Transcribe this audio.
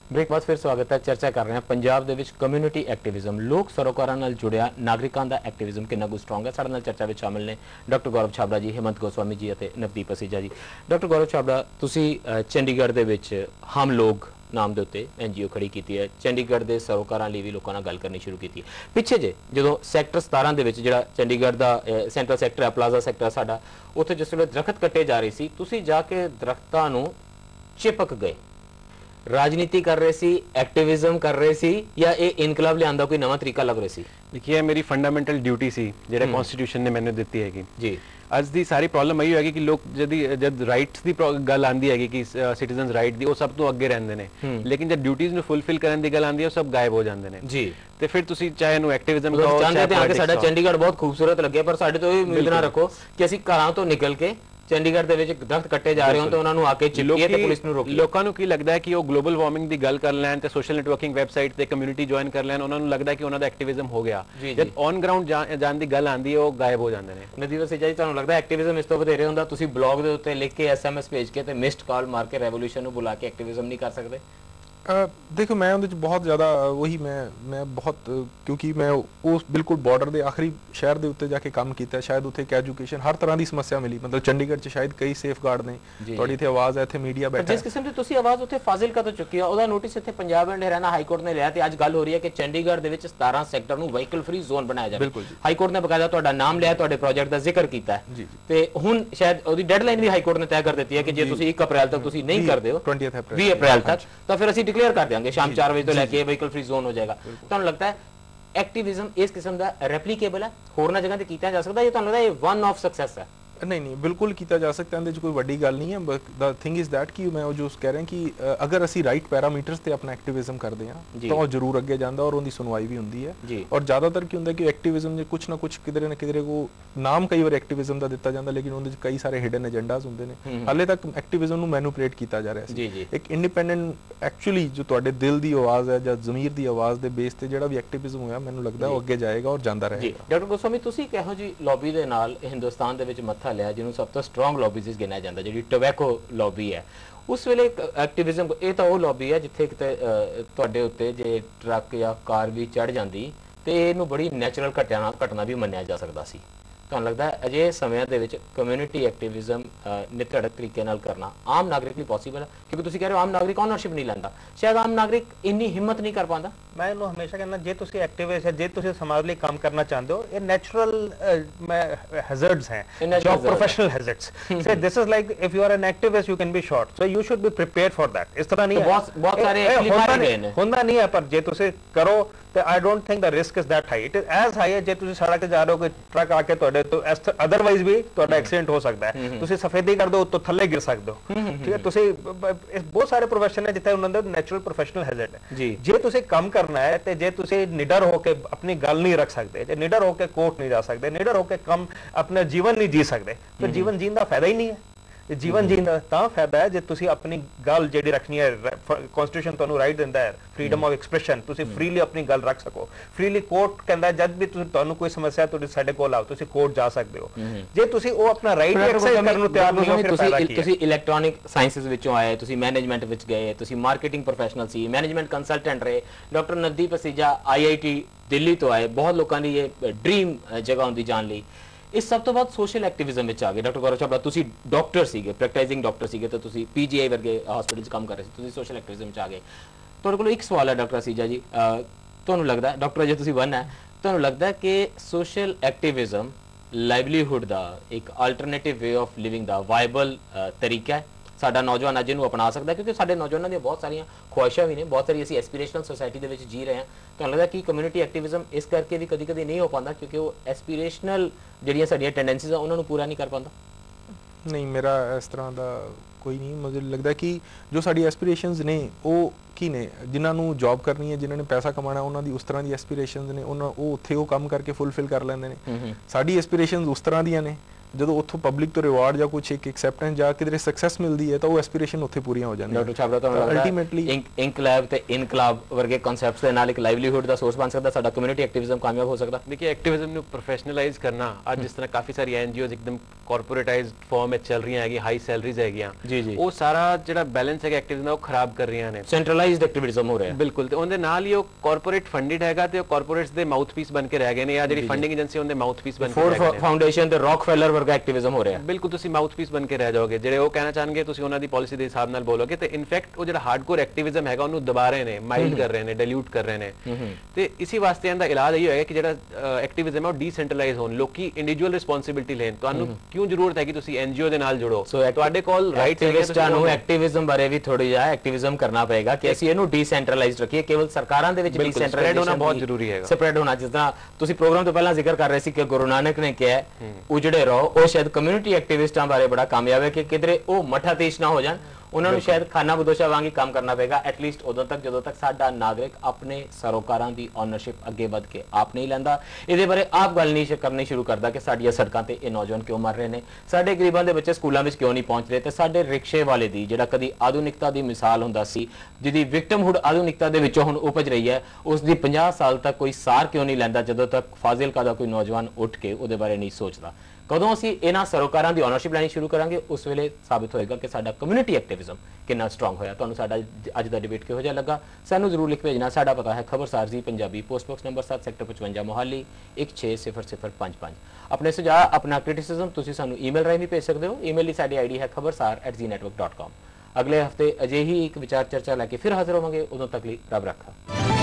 Break बाद फिर स्वागत है। चर्चा कर रहे हैं पंजाब दे विच कम्यूनिटी एक्टिविज्म, लोक सरोकारां नाल जुड़िया नागरिकां दा एक्टिविज्म कितना कुछ स्ट्रॉन्ग है। साडे नाल चर्चा विच शामिल ने डॉक्टर गौरव छाबड़ा जी, हेमंत गोस्वामी जी अते नवदीप असीजा जी। डॉक्टर गौरव छाबड़ा, तुसी चंडीगढ़ दे विच हम लोग नाम के उत्ते NGO खड़ी की है। चंडीगढ़ के सरोकारां लई भी लोगों नाल गल करनी शुरू की पिछे जे जो सैक्टर 17 दे विच जिहड़ा चंडीगढ़ का सेंट्रल सैक्टर है, प्लाजा सैक्टर साडा, उत्थे जिस वेले दरख्त कट्टे जा रहे सी, तुसी जाके दरख्तां नूं चिपक गए, राजनीति कर रहे सी, एक्टिविज्म कर रहे सी, या ये इनकलाब लियांदा कोई नवा तरीका लग रहा सी? देखिए, मेरी फंडामेंटल ड्यूटी सी जेड़ा कॉन्स्टिट्यूशन ने मैंने दी है जी। ਅੱਜ ਦੀ ਸਾਰੀ ਪ੍ਰੋਬਲਮ ਇਹੀ ਹੋਏਗੀ ਕਿ ਲੋਕ ਜਦ ਰਾਈਟਸ ਦੀ ਗੱਲ ਆਂਦੀ ਹੈਗੀ ਕਿ ਸਿਟੀਜ਼ਨਸ ਰਾਈਟ ਦੀ, ਉਹ ਸਭ ਤੋਂ ਅੱਗੇ ਰਹਿੰਦੇ ਨੇ, ਲੇਕਿਨ ਜਦ ਡਿਊਟੀਆਂ ਨੂੰ ਫੁੱਲਫਿਲ ਕਰਨ ਦੀ ਗੱਲ ਆਂਦੀ ਹੈ ਉਹ ਸਭ ਗਾਇਬ ਹੋ ਜਾਂਦੇ ਨੇ ਜੀ। ਤੇ ਫਿਰ ਤੁਸੀਂ ਚਾਹੇ ਇਹਨੂੰ ਐਕਟਿਵਿਜ਼ਮ ਕਹੋ, ਚਾਹੁੰਦੇ ਤੇ ਆ ਕਿ ਸਾਡਾ ਚੰਡੀਗੜ੍ਹ ਬਹੁਤ ਖੂਬਸੂਰਤ ਲੱਗਿਆ, ਪਰ ਸਾਡੇ ਤੋਂ ਇਹ ਉਮੀਦ ਨਾ ਰੱਖੋ ਕਿ ਅਸੀਂ ਘਰਾਂ ਤੋਂ ਨਿਕਲ ਕੇ ਚੰਡੀਗੜ੍ਹ ਦੇ ਵਿੱਚ ਦਰਖਤ ਕੱਟੇ ਜਾ ਰਹੇ ਹੋਣ ਤੇ ਉਹਨਾਂ ਨੂੰ ਆ ਕੇ ਚਿਪਕੀਏ ਤੇ ਪੁਲਿਸ ਨੂੰ ਰੋਕੀਏ। ਲੋਕਾਂ ਨੂੰ ਕੀ ਲੱਗਦਾ ਹੈ ਕਿ ਉਹ ਗਲੋਬਲ ਵਾਰਮਿੰਗ ਦੀ ਗੱਲ ਕਰ ਲੈਣ ਤੇ ਸੋਸ਼ਲ ਨੈਟਵਰਕਿੰਗ ਵੈਬਸਾਈਟ ਤੇ ਕਮਿਊਨਿਟੀ ਜੁਆਇਨ ਕਰ ਲੈਣ, ਉਹਨਾਂ ਨੂੰ ਲੱਗਦਾ ਕਿ ਉਹਨਾਂ ਦਾ ਐਕਟਿਵਿਜ਼ਮ ਹੋ ਗਿਆ। ਜਦ ਔਨ ਗਰਾਊਂਡ ਜਾਣ ਦੀ ਗੱਲ ਆਂਦੀ ਹੈ ਉਹ ਗਾਇਬ ਹੋ ਜਾਂਦੇ ਨੇ। ਨਦੀਪ ਅਸੀਜਾ ਜੀ, ਤੁਹਾਨੂੰ ਲੱਗਦਾ ਐਕਟਿਵਿਜ਼ਮ ਇਸ ਤੋਂ ਵਧੇਰੇ ਹੁੰਦਾ? ਤੁਸੀਂ ਬਲੌਗ ਦੇ ਉੱਤੇ ਲਿਖ ਕੇ SMS ਭੇਜ ਕੇ ਤੇ ਮਿਸਡ ਕਾਲ ਮਾਰ ਕੇ ਰੈਵੋਲੂਸ਼ਨ ਨੂੰ ਬੁਲਾ ਕੇ ਐਕਟਿਵਿਜ਼ਮ ਨਹੀਂ ਕਰ ਸਕਦੇ? देखो, मैं उहदे च बहुत ज़्यादा वही मैं बहुत, क्योंकि मैं उस बिल्कुल बॉर्डर के आखिरी शहर के उत्ते जाके काम किया, शायद उत्थे एक एजुकेशन हर तरह की समस्या मिली। मतलब चंडीगढ़ च शायद कई सेफ गार्ड ने, थोड़ी इत्थे आवाज़ है, इत्थे मीडिया बैठा जिस किस्म की तुसी आवाज़ उत्थे फाजिलका तो चुकी है, ओहदा नोटिस इत्थे Punjab and Haryana high court ने लिया ते अज गल हो रही है कि चंडीगढ़ दे विच 17 सैक्टर नूं व्हीकल फ्री जोन बनाया जाए। बिल्कुल जी। हाई कोर्ट ने बकायदा तुहाडा नाम लिया, तुहाडे प्रोजेक्ट दा जिक्र कीता है ते हुण शायद ओहदी डेडलाइन भी हाई कोर्ट ने तय कर दी है कि जे तुसी 1 अप्रैल तक तुसी नहीं करदे हो 20 अप्रैल तक, तो फिर ਅਸੀਂ डिक्लेयर कर देंगे शाम 4 बजे तो लेके व्हीकल फ्री जोन हो जाएगा। ਤੁਹਾਨੂੰ लगता है एक्टिविज्म इस किस्म का रेप्लीकेबल है, होरना जगह ते कीता जा सकदा है? ਤੁਹਾਨੂੰ लगदा है वन ऑफ सक्सेस है? नहीं, बिल्कुल किया जा सकता है, कोई बड़ी गल नहीं है। द थिंग इज़ दैट कि मैं जो कह रहा कि अगर असी राइट पैरामीटर्स ते अपना एक्टिविज्म करते हैं तो वो जरूर अगे जाता और उनकी सुनवाई भी होंगी है। और ज़्यादातर की होंगे कि एक्टिविज्म कुछ ना कुछ किधरे ना किधरे को नाम कई बार एक्टिविज्म का दिता जाता, लेकिन उनके कई सारे हिडन एजेंडाज होंगे ने। हाले तक एक्टिविज्म को मैनुपुलेट किया जा रहा है। एक इंडिपेंडेंट एक्चुअली जो तुहाडे दिल की आवाज़ है या ज़मीर की आवाज़ के बेस ते जिहड़ा भी एक्टिविज्म होया, मैनूं लगदा वो अगे जाएगा और जांदा रहेगा। डॉक्टर गोस्वामी, तुसीं किहो जी लॉबी दे नाल हिंदुस्तान दे विच मत्था लिया जिन्होंने सब तो स्ट्रॉन्ग लॉबीज गिनिया जाता, जी टोबैको लॉबी है, उस वेले एक्टिविज्म ये तो वो लॉबी है जिथे किते तुहाडे उत्ते जे ट्रक या कार भी चढ़ जाती तो इहनूं बड़ी नैचुरल घटना भी मन्निया जा सकता सी। ਤੁਹਾਨੂੰ ਲੱਗਦਾ ਹੈ ਅਜੇ ਸਮਿਆਂ ਦੇ ਵਿੱਚ ਕਮਿਊਨਿਟੀ ਐਕਟਿਵਿਜ਼ਮ ਨਿਤੜਕ ਤਰੀਕੇ ਨਾਲ ਕਰਨਾ ਆਮ ਨਾਗਰਿਕ ਲਈ ਪੋਸੀਬਲ ਹੈ? ਕਿਉਂਕਿ ਤੁਸੀਂ ਕਹਿ ਰਹੇ ਹੋ ਆਮ ਨਾਗਰਿਕ ਓਨਰਸ਼ਿਪ ਨਹੀਂ ਲੈਂਦਾ, ਸ਼ਾਇਦ ਆਮ ਨਾਗਰਿਕ ਇੰਨੀ ਹਿੰਮਤ ਨਹੀਂ ਕਰ ਪਾਉਂਦਾ। ਮੈਂ ਇਹਨੂੰ ਹਮੇਸ਼ਾ ਕਹਿੰਦਾ, ਜੇ ਤੁਸੀਂ ਐਕਟਿਵਿਸਟ ਹੈ, ਜੇ ਤੁਸੀਂ ਸਮਾਜ ਲਈ ਕੰਮ ਕਰਨਾ ਚਾਹੁੰਦੇ ਹੋ, ਇਹ ਨੈਚੁਰਲ ਹੈਜ਼ਰਡਸ ਹੈ, ਜੋ professional hazards. Say this is like if you are an activist you can be shot, so you should be prepared for that. ਇਸ ਤਰ੍ਹਾਂ ਨਹੀਂ ਹੈ, ਬਹੁਤ ਸਾਰੇ ਐਕਚੁਅਲੀ ਮਾਰੇ ਗਏ ਨੇ, ਹੁੰਦਾ ਨਹੀਂ ਹੈ, ਪਰ ਜੇ ਤੁਸੀਂ ਕਰੋ ਤੇ I don't think the risk is that high. It is as high ਹੈ ਜੇ ਤੁਸੀਂ ਸੜਕ ਤੇ ਜਾ ਰਹੇ ਹੋ ਕੋਈ ਟਰੱਕ ਆ ਕੇ ਤੁਹਾਡੇ ਤੋਂ ਅਦਰਵਾਈਜ਼ ਵੀ ਤੁਹਾਡਾ ਐਕਸੀਡੈਂਟ ਹੋ ਸਕਦਾ ਹੈ, ਤੁਸੀਂ ਸਫੇਦੀ ਕਰ ਦੋ ਉੱਤੋਂ ਥੱਲੇ ਗਿਰ ਸਕਦੇ ਹੋ। ਠੀਕ ਹੈ, ਤੁਸੀਂ ਬਹੁਤ ਸਾਰੇ ਪ੍ਰੋਫੈਸ਼ਨ ਹੈ ਜਿੱਥੇ ਉਹਨਾਂ ਦਾ ਨੈਚੁਰਲ ਪ੍ਰੋਫੈਸ਼ਨਲ ਹੈਜ਼ਰਡ ਹੈ। ਜੇ ਤੁਸੀਂ ਕੰਮ ਕਰਨਾ ਹੈ ਤੇ ਜੇ ਤੁਸੀਂ ਨਿਡਰ ਹੋ ਕੇ ਆਪਣੀ ਗੱਲ ਨਹੀਂ ਰੱਖ ਸਕਦੇ, ਜੇ ਨਿਡਰ ਹੋ ਕੇ ਕੋਰਟ ਨਹੀਂ ਜਾ ਸਕਦੇ, ਨਿਡਰ ਹੋ ਕੇ ਕੰਮ ਆਪਣਾ ਜੀਵਨ ਨਹੀਂ ਜੀ ਸਕਦੇ, ਫਿਰ ਜੀਵਨ ਜੀਣ ਦਾ ਫਾਇਦਾ ਹੀ ਨਹੀਂ ਹੈ। जीवन जीने ਤਾਂ फायदा है जे ਤੁਸੀਂ ਆਪਣੀ ਗੱਲ ਜਿਹੜੀ ਰੱਖਣੀ ਹੈ, ਕਨਸਟੀਟਿਊਸ਼ਨ ਤੁਹਾਨੂੰ ਰਾਈਟ ਦਿੰਦਾ ਹੈ ਫਰੀडम ਆਫ ਐਕਸਪ੍ਰੈਸ਼ਨ, ਤੁਸੀਂ ਫ੍ਰੀਲੀ ਆਪਣੀ ਗੱਲ ਰੱਖ ਸਕੋ। ਫ੍ਰੀਲੀ ਕੋਰਟ ਕਹਿੰਦਾ ਜਦ ਵੀ ਤੁਹਾਨੂੰ ਕੋਈ ਸਮੱਸਿਆ ਤੁਹਾਡੇ ਸਾਡੇ ਕੋਲ ਆਓ ਤੁਸੀਂ ਕੋਰਟ ਜਾ ਸਕਦੇ ਹੋ। ਜੇ ਤੁਸੀਂ ਉਹ ਆਪਣਾ ਰਾਈਟ ਐਕਸਰਸਾਈਜ਼ ਕਰਨ ਨੂੰ ਤਿਆਰ ਨਹੀਂ ਹੋ, ਫਿਰ ਫਾਇਦਾ ਕੀ ਹੈ? ਤੁਸੀਂ ਇਲੈਕਟ੍ਰੋਨਿਕ ਸਾਇੰਸਿਸ ਵਿੱਚੋਂ ਆਏ, ਤੁਸੀਂ ਮੈਨੇਜਮੈਂਟ ਵਿੱਚ ਗਏ, ਤੁਸੀਂ ਮਾਰਕੀਟਿੰਗ ਪ੍ਰੋਫੈਸ਼ਨਲ ਸੀ, ਮੈਨੇਜਮੈਂਟ ਕੰਸਲਟੈਂਟ ਰਹੇ। ਡਾਕਟਰ ਨਵਦੀਪ ਅਸੀਜਾ IIT ਦਿੱਲੀ ਤੋਂ ਆਏ, ਬਹੁਤ ਲੋਕਾਂ ਦੀ ਇਹ ਡ੍ਰੀਮ ਜਗ੍ਹਾ ਹੁੰਦੀ ਜਾਣ ਲਈ। इस सब तो बाद सोशल एक्टिविज्म आ गए। डॉक्टर गौरव छाबड़ा, तुसी डॉक्टर सीगे, प्रैक्टिसिंग डॉक्टर सीगे, तो तुसी PGI वर्गे हॉस्पिटल च काम कर रहे थे, तुसी सोशल एक्टिविज्म आ गए। तुहाडे कोल एक सवाल है डॉक्टर असीजा जी, तुहानूं लगदा है डॉक्टर जे तुसी बनना है, तुहानूं लगदा है कि सोशल एक्टिविज्म लाइवलीहुड दा एक अल्टरनेटिव वे ऑफ लिविंग दा वायबल तरीका है? साडा नौजवान अज इहनूं अपना सकदा है? क्योंकि साडे नौजवानों दी बहुत सारियां ख्वाहिशां भी ने, बहुत सारी असीं एस्पिरेशनल सोसाइटी दे विच जी रहे हैं। तुहानूं लगदा कि कम्यूनिटी एक्टिविज्म इस करके भी कदी कदी नहीं हो पाता क्योंकि वो एस्पिरेशनल जिहड़ियां साडीआं टेंडेंसीज आ उन्हां नूं पूरा नहीं कर पाता? नहीं, मेरा इस तरह का कोई नहीं। मुझे लगता है कि जो साडी एस्पिरेशनस ने वो की ने, जिन्होंने जॉब करनी है, जिन्होंने पैसा कमाना, उन्होंने उस तरह की एस्पिरेशनस ने, वो उत्थे वो काम करके फुलफिल कर लेंदे ने। साडी एस्पिरेशनस उस तरह दी ने ਜਦੋਂ ਉੱਥੋਂ ਪਬਲਿਕ ਤੋਂ ਰਿਵਾਰਡ ਜਾਂ ਕੁਝ ਇੱਕ ਐਕਸੈਪਟੈਂਸ ਜਾਂ ਕਿਧਰੇ ਸਕਸੈਸ ਮਿਲਦੀ ਹੈ ਤਾਂ ਉਹ ਐਸਪੀਰੇਸ਼ਨ ਉੱਥੇ ਪੂਰੀਆਂ ਹੋ ਜਾਂਦੀਆਂ। ਡਾਕਟਰ ਛਾਬੜਾ ਤੁਹਾਨੂੰ ਲੱਗਦਾ ਅਲਟੀਮੇਟਲੀ ਇਨਕਲਾਬ ਤੇ ਇਨਕਲਾਬ ਵਰਗੇ ਕਨਸੈਪਟਸ ਦੇ ਨਾਲ ਇੱਕ ਲਾਈਵਲੀਹੁੱਡ ਦਾ ਸੋਰਸ ਬਣ ਸਕਦਾ, ਸਾਡਾ ਕਮਿਊਨਿਟੀ ਐਕਟਿਵਿਜ਼ਮ ਕਾਮਯਾਬ ਹੋ ਸਕਦਾ। देखिए एक्टिविज्म ਨੂੰ ਪ੍ਰੋਫੈਸ਼ਨਲਾਈਜ਼ ਕਰਨਾ ਅੱਜ ਜਿਸ ਤਰ੍ਹਾਂ ਕਾਫੀ ਸਾਰੀ ਐਨਜੀਓਜ਼ ਇੱਕਦਮ ਕਾਰਪੋਰੇਟਾਈਜ਼ਡ ਫਾਰਮ ਵਿੱਚ ਚੱਲ ਰਹੀਆਂ ਹੈਗੀ, ਹਾਈ ਸੈਲਰੀਜ਼ ਹੈਗੀਆਂ, ਉਹ ਸਾਰਾ ਜਿਹੜਾ ਬੈਲੈਂਸ ਹੈਗਾ ਐਕਟਿਵਿਜ਼ਮ ਦਾ ਉਹ ਖਰਾਬ ਕਰ ਰਹੀਆਂ ਨੇ, ਸੈਂਟਰਲਾਈਜ਼ਡ ਐਕਟਿਵਿਜ਼ਮ ਹੋ ਰਿਹਾ ਬਿਲਕੁਲ। ਤੇ ਉਹਦੇ ਨਾਲ ਹੀ ਉਹ ਕਾਰਪੋਰੇਟ ਫੰਡਡ ਹੈਗਾ ਤੇ ਉਹ ਕਾਰਪੋਰੇਟਸ ਦੇ ਮਾਊਥਪੀਸ ਬਣ ਕੇ ਰਹਿ ਗਏ ਨੇ, ਜਾਂ ਜਿਹੜੀ ਫੰਡਿੰਗ ਏਜੰਸੀ ਉਹਦੇ ਮਾਊਥਪੀਸ ਬਣ ਕੇ ਰਹਿ ਗਏ ਨੇ। ਫਾਊਂਡੇਸ਼ਨ ਤੇ ਰੌਕਫੈਲਰ ਵਰਗਾ ਐਕਟਿਵਿਜ਼ਮ ਹੋ ਰਿਹਾ। ਬਿਲਕੁਲ ਤੁਸੀਂ ਮਾਊਥਪੀਸ ਬਣ ਕੇ ਰਹਿ ਜਾਓਗੇ, ਜਿਹੜੇ ਉਹ ਕਹਿਣਾ ਚਾਹਣਗੇ ਤੁਸੀਂ ਉਹਨਾਂ ਦੀ ਪਾਲਿਸੀ ਦੇ ਹਿਸਾਬ ਨਾਲ ਬੋਲੋਗੇ, ਤੇ ਇਨਫੈਕਟ ਉਹ ਜਿਹੜਾ ਹਾਰਡਕੋਰ ਐਕਟਿਵਿਜ਼ਮ ਹੈਗਾ ਉਹਨੂੰ ਦਬਾ ਰਹੇ ਨੇ, ਮਾਈਲਡ ਕਰ ਰਹੇ ਨੇ, ਡਾਇਲੂਟ ਕਰ ਰਹੇ ਨੇ। ਤੇ ਇਸੇ ਵਾਸਤੇ ਇਹਦਾ ਇਲਾਜ ਇਹ ਹੋਏਗਾ ਕਿ ਜਿਹੜਾ ਐਕਟਿਵਿਜ਼ਮ ਹੈ ਉਹ ਡੀਸੈਂਟਰਲਾਈਜ਼ ਹੋਣ, ਲੋਕੀ ਇੰਡੀਵਿਜੂਅਲ ਰਿਸਪੌਂਸਿਬਿਲਿਟੀ ਲੈਣ। ਤੁਹਾਨੂੰ ਕਿਉਂ ਜ਼ਰੂਰਤ ਹੈ ਕਿ ਤੁਸੀਂ ਐਨਜੀਓ ਦੇ ਨਾਲ ਜੁੜੋ, ਤੁਹਾਡੇ ਕੋਲ ਰਾਈਟਸ ਹੈਗੇ। ਐਕਟਿਵਿਸਟਾਂ ਨੂੰ ਐਕਟਿਵਿਜ਼ਮ ਬਾਰੇ ਵੀ ਥੋੜੀ ਜਿਹਾ ਐਕਟਿਵਿਜ਼ਮ ਕਰਨਾ ਪਏਗਾ ਕਿ ਅਸੀਂ ਇਹਨੂੰ ਡੀਸੈਂਟਰਲਾਈਜ਼ਡ ਰੱਖੀਏ, ਕੇਵਲ ਸਰਕਾਰਾਂ ਦੇ ਵਿੱਚ ਡੀਸੈਂਟਰਲਾਈਜ਼ਡ ਹੋਣਾ ਬਹੁਤ ਜ਼ਰੂਰੀ ਹੈਗਾ, ਸਪਰੈਡ ਹੋਣਾ। ਜਿਸ ਤਰ੍ਹਾਂ ਤੁਸੀਂ ਪ੍ਰੋਗਰਾਮ ਤੋਂ ਪਹਿਲਾਂ ਜ਼ਿਕਰ ਕਰ ਰਹੇ ਸੀ ਕਿ ਗੁਰੂ ਨਾਨਕ ਨੇ ਕਿਹਾ ਉਜੜੇ ਰਹੋ, ਉਹ ਸ਼ਾਇਦ ਕਮਿਊਨਿਟੀ ਐਕਟਿਵਿਸਟਾਂ ਬਾਰੇ ਬੜਾ ਕਾਮਯਾਬ ਹੈ ਕਿ ਕਿਧਰੇ ਉਹ ਮਠਾਤੀਸ਼ ਨਾ ਹੋ ਜਾਣ, ਉਹਨਾਂ ਨੂੰ ਸ਼ਾਇਦ ਖਾਨਾ ਬਦੋਸ਼ਾ ਵਾਂਗ ਹੀ ਕੰਮ ਕਰਨਾ ਪਏਗਾ, ਐਟਲੀਸਟ ਉਦੋਂ ਤੱਕ ਜਦੋਂ ਤੱਕ ਸਾਡਾ ਨਾਗਰਿਕ ਆਪਣੇ ਸਰੋਕਾਰਾਂ ਦੀ ਓਨਰਸ਼ਿਪ ਅੱਗੇ ਵੱਧ ਕੇ ਆਪ ਨਹੀਂ ਲੈਂਦਾ। ਇਹਦੇ ਬਾਰੇ ਆਪ ਗੱਲ ਨਹੀਂ ਕਰਨੀ ਸ਼ੁਰੂ ਕਰਦਾ ਕਿ ਸਾਡੀਆਂ ਸੜਕਾਂ ਤੇ ਇਹ ਨੌਜਵਾਨ ਕਿਉਂ ਮਰ ਰਹੇ ਨੇ, ਸਾਡੇ ਗਰੀਬਾਂ ਦੇ ਬੱਚੇ ਸਕੂਲਾਂ ਵਿੱਚ ਕਿਉਂ ਨਹੀਂ ਪਹੁੰਚ ਰਹੇ, ਤੇ ਸਾਡੇ ਰਿਕਸ਼ੇ ਵਾਲੇ ਦੀ ਜਿਹੜਾ ਕਦੀ ਆਧੁਨਿਕਤਾ ਦੀ ਮਿਸਾਲ ਹੁੰਦਾ ਸੀ, ਜਿਹਦੀ ਵਿਕਟਮਹੁੱਡ ਆਧੁਨਿਕਤਾ ਦੇ ਵਿੱਚੋਂ ਹੁਣ ਉਪਜ ਰਹੀ ਹੈ, ਉਸ ਦੀ 50 ਸਾਲ ਤੱਕ ਕੋਈ ਸਾਰ ਕਿਉਂ ਨਹੀਂ ਲੈਂਦਾ ਜਦੋਂ ਤੱਕ ਫਾਜ਼ਿਲਕਾ ਦਾ ਕੋਈ ਨੌਜਵਾਨ ਉੱਠ ਕੇ ਉਹਦੇ ਬਾਰੇ ਨਹੀਂ ਸੋਚਦਾ। ਕਦੋਂ ਅਸੀਂ ਇਹਨਾਂ ਸਰੋਕਾਰਾਂ ਦੀ ਓਨਰਸ਼ਿਪ ਲੈਣੀ ਸ਼ੁਰੂ ਕਰਾਂਗੇ, ਉਸ ਵੇਲੇ ਸਾਬਿਤ ਹੋਏਗਾ ਕਿ ਸਾਡਾ ਕਮਿਊਨਿਟੀ ਐਕਟਿਵਿਜ਼ਮ ਕਿੰਨਾ ਸਟਰੋਂਗ ਹੋਇਆ। ਤੁਹਾਨੂੰ ਸਾਡਾ ਅੱਜ ਦਾ ਡਿਬੇਟ ਕਿਹੋ ਜਿਹਾ ਲੱਗਾ, ਸਾਨੂੰ ਜ਼ਰੂਰ ਲਿਖ ਭੇਜਣਾ। ਸਾਡਾ ਪਤਾ ਹੈ Khabarsar Zee Punjabi, post box number 7 sector 55 Mohali 160055। ਆਪਣੇ ਸੁਝਾਅ, ਆਪਣਾ ਕ੍ਰਿਟਿਸਿਜ਼ਮ ਤੁਸੀਂ ਸਾਨੂੰ ਈਮੇਲ ਰਾਹੀਂ ਵੀ ਭੇਜ ਸਕਦੇ ਹੋ। ਈਮੇਲ ਦੀ ਸਾਡੀ ਆਈਡੀ ਹੈ khabarsar@znetwork.com। ਅਗਲੇ ਹਫਤੇ ਅਜਿਹੀ ਇੱਕ ਵਿਚਾਰ ਚਰਚਾ ਲੈ ਕੇ ਫਿਰ ਹਾਜ਼ਰ ਹੋਵਾਂਗੇ, ਉਦੋਂ ਤੱਕ ਲਈ ਰੱਬ ਰੱਖਾ।